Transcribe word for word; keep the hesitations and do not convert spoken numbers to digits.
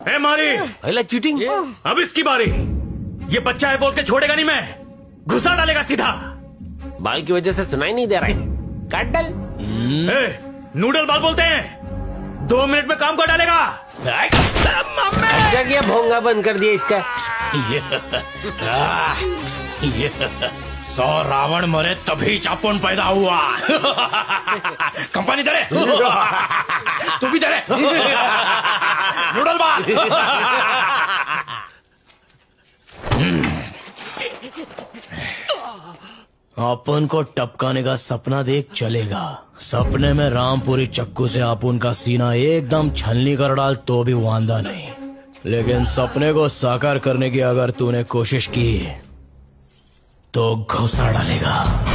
ए मारी, अरे चीटिंग। अब इसकी बारी। ये बच्चा है बोल के छोड़ेगा नहीं मैं, घुसा डालेगा सीधा। बाल की वजह से सुनाई नहीं दे रहा है, काट डाल। ए, नूडल बाल बोलते हैं, दो मिनट में काम कर डालेगा। अच्छा किया भोंगा बंद कर दिया इसका। ये, आ, ये, सौ रावण मरे तभी चापुन पैदा हुआ। कंपनी दे रहे, तू भी दे रहे। नूडल बाल। अपन को टपकाने का सपना देख चलेगा। सपने में रामपुरी चक्कू से अपन का सीना एकदम छलनी कर डाल तो भी वांदा नहीं, लेकिन सपने को साकार करने की अगर तूने कोशिश की तो घुसा डालेगा।